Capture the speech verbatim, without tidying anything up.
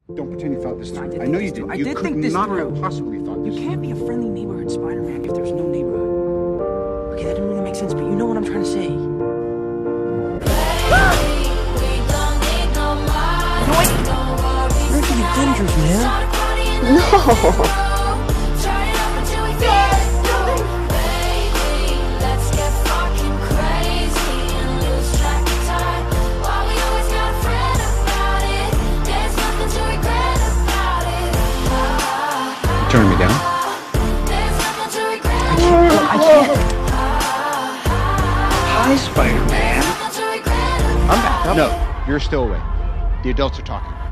Don't pretend you thought this No, I through. did I think know this you through. did. I You did could think this not through. have possibly thought You this. can't be a friendly neighborhood Spider-Man if there's no neighborhood. Okay, that didn't really make sense, but you know what I'm trying to say. No, wait! You're into the Avengers, man. No. Turn me down? I can't. I can't. Hi, Spider-Man. I'm back up. No, you're still away. The adults are talking.